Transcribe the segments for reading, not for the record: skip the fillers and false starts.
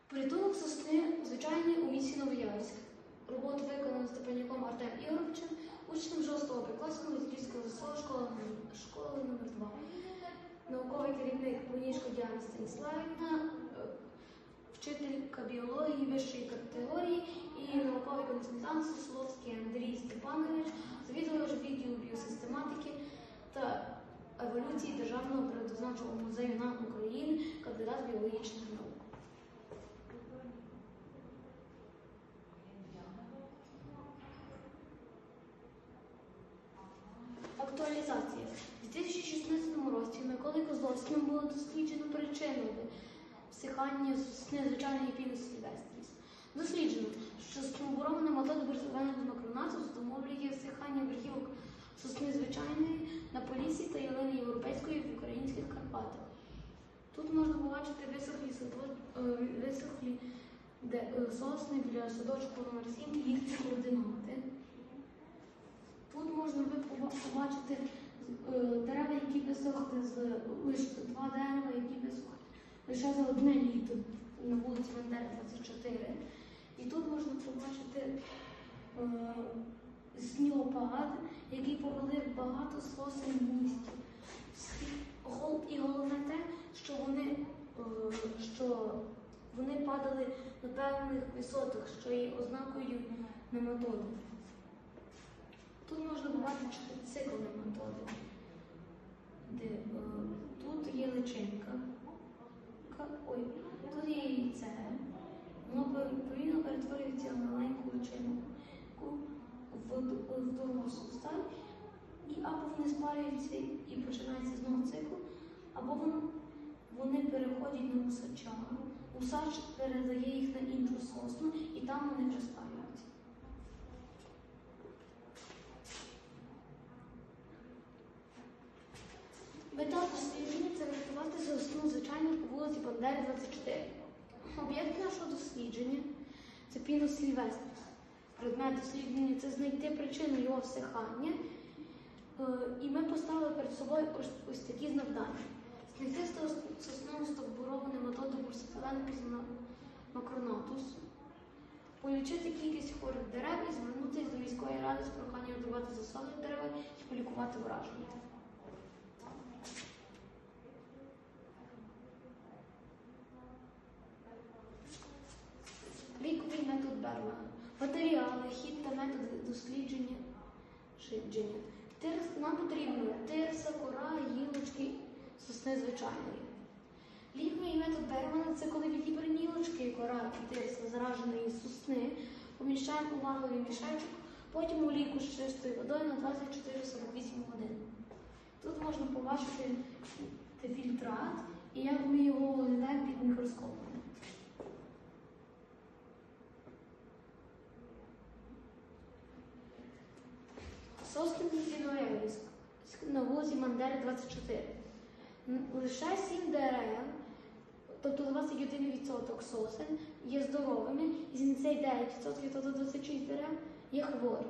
Притулок сосни звичайний у місті Новояворськ. Роботу виконано Степанюком Артем Ігоровичем, учнем 6 класу Новояворського ЗСО школи номер 2. Науковий керівник Монішко Діана Станіславівна, вчителька біології вищої категорії і науковий консультант Сословський Андрій Степанович, завідувач відділу біосистематики та еволюції Державного природознавчого музею НАН України, кандидат біологічних наук. Актуалізація. У 2016 році Миколою Козловським було досліджено причину всихання сосни звичайної Pinus sylvestris. Досліджено, що стовбурова метода бурсового макронату встановлює всихання верхівок сосни звичайної на Поліссі та ялини європейської в українських Карпатах. Тут можна побачити висохлі сосни біля садочку номер 7 і їх координати. Тут можна побачити дерева, які висохли лише 2 дерева, які висохли лише за одне літо на вулиці Бандери, 24. І тут можна побачити снігопад, який повалив багато сосен в місті. І головне те, що вони падали на певних висотах, що є ознакою нематоди. Тут можна побачити цикл нематоди. Тут є личинка, тут є яйце, воно повинно перетворюється на маленьку личинку в довгу сустав, і або вони спарюються і починається знову цикл, або вони переходять на усача. Усач передає їх на іншу сосну, і там вони вже спарюються. Мета дослідження – це врятувати сосну звичайну по вулиці Бандери, 24. Об'єкт нашого дослідження – це Pinus sylvestris. Предмет дослідження – це знайти причину його всихання. І ми поставили перед собою ось такі завдання. Знайти соснову стовбурову нематоду Bursipelenchus macronatus, полічити кількість хворих дерев і звернутися до міської ради з проханням обірвати засади дерева і полікувати враження. Ліковий метод Берлана. Матеріали, хід та методи дослідження. Нам потрібно тирса, кора, гілочки сосни звичайної. Ліковий метод Берлана – це коли відібрані гілочки, кора і тирса зараженої сосни поміщаємо у ваговий мішечок, потім у лійку з чистою водою на 24-48 годин. Тут можна побачити фільтрат і як ми його оглядаємо під мікроскопом. Сосни в місті Новояворськ на вулиці Бандери, 24. Лише 7 дерев, тобто 21% сосен, є здоровими, і 79%, тобто 26 дерев, є хворі.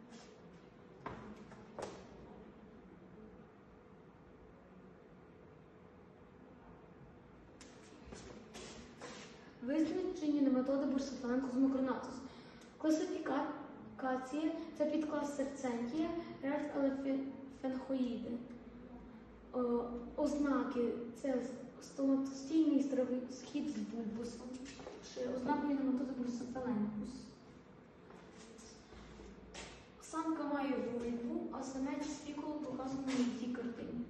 Визначення нематоди Bursipelenchus macronatus. Класифікація – це підклас серцентія, рекс алефенхоїди. Ознаки – це стоматостійний схід з бульбусом, ознакою нематоди Bursipelenchus. Самка має вульву, а самець спікулу показано на цій картині.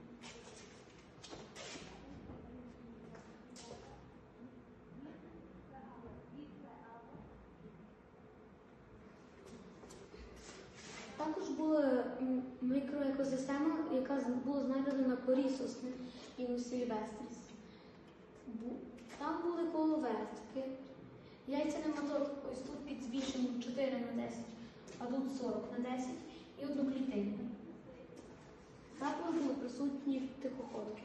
Також була мікроекосистема, яка була знайдена на корі сосни Pinus sylvestris. Там були коловертки, яйця нематод ось тут під збільшенням 4/10, а тут 40/10 і одноклітинні. Також були присутні тихоходки.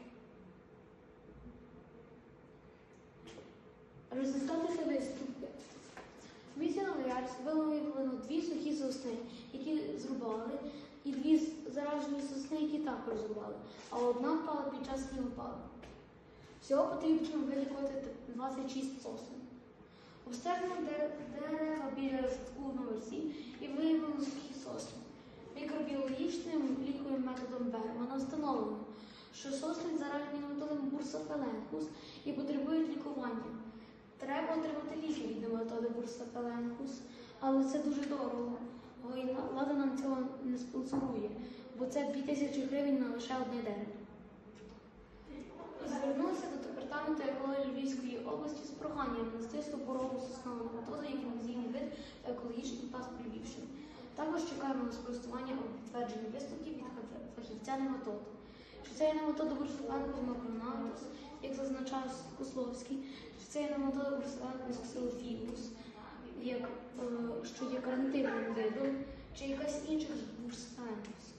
Результати та висновки. В місті Новояворськ виявлено 2 сухі сосни, які зрубали, і 2 заражені сосни, які також зрубали, а одна впала під час снігопаду. Всього потрібно вилікувати 26 сосен. Обстежено дерева біля садку номер 7 і виявлено сухі сосни. Мікробіологічним ліковим методом Бермана встановлено, що сосни заражені нематодом бурсапеленкус і потребують лікування. Треба отримати ліки від нематоди бурсапеленкус, але це дуже дорого. І влада нам цього не спонсорує, бо це 2000 гривень на лише одне дерево. Звернулися до департаменту екології Львівської області з проханням внести супорову соснову нематоду як інвазійний вид в екологічний паспорт Львівщини. Також чекаємо на спростування або підтвердження висновків від фахівця нематод. Чи це є нематода бурсапеленкус макронатус, як зазначав Кословський, чи це є нематода бурсапеленкус ксилофілус, що є карантинним видом, чи якась інша бурсапеленкус.